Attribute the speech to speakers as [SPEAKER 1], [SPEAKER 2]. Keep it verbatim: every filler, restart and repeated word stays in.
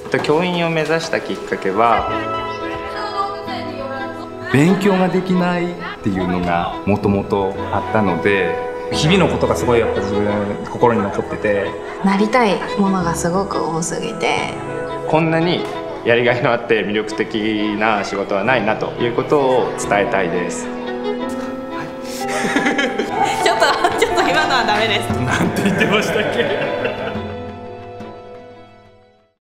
[SPEAKER 1] 教員を目指したきっかけは、
[SPEAKER 2] 勉強ができないっていうのがもともとあったので、
[SPEAKER 3] 日々のことがすごいやっぱ自分心に残ってて、
[SPEAKER 4] なりたいものがすごく多すぎて、
[SPEAKER 1] こんなにやりがいのあって魅力的な仕事はないなということを伝えたいです。
[SPEAKER 5] ちょっとちょっと今のはダメです。
[SPEAKER 3] なんて言ってましたっけ？